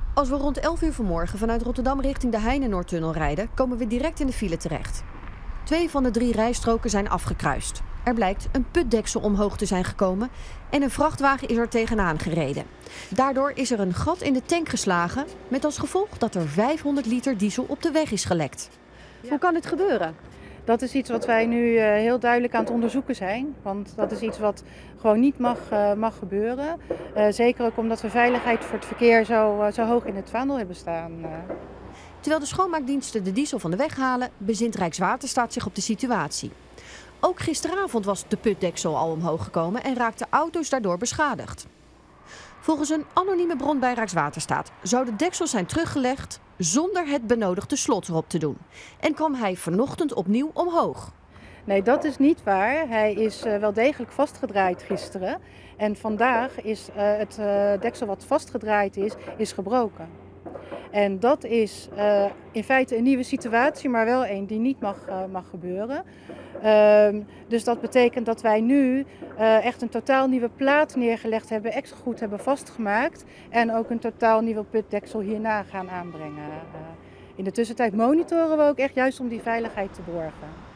Als we rond 11 uur vanmorgen vanuit Rotterdam richting de Heinenoordtunnel rijden, komen we direct in de file terecht. 2 van de 3 rijstroken zijn afgekruist. Er blijkt een putdeksel omhoog te zijn gekomen en een vrachtwagen is er tegenaan gereden. Daardoor is er een gat in de tank geslagen, met als gevolg dat er 500 liter diesel op de weg is gelekt. Hoe kan dit gebeuren? Dat is iets wat wij nu heel duidelijk aan het onderzoeken zijn. Want dat is iets wat gewoon niet mag gebeuren. Zeker ook omdat we veiligheid voor het verkeer zo hoog in het vaandel hebben staan. Terwijl de schoonmaakdiensten de diesel van de weg halen, bezint Rijkswaterstaat zich op de situatie. Ook gisteravond was de putdeksel al omhoog gekomen en raakten auto's daardoor beschadigd. Volgens een anonieme bron bij Rijkswaterstaat zou de deksel zijn teruggelegd zonder het benodigde slot erop te doen. En kwam hij vanochtend opnieuw omhoog. Nee, dat is niet waar. Hij is wel degelijk vastgedraaid gisteren. En vandaag is het deksel wat vastgedraaid is gebroken. En dat is in feite een nieuwe situatie, maar wel een die niet mag gebeuren. Dus dat betekent dat wij nu echt een totaal nieuwe plaat neergelegd hebben, extra goed hebben vastgemaakt. En ook een totaal nieuwe putdeksel hierna gaan aanbrengen. In de tussentijd monitoren we ook echt juist om die veiligheid te borgen.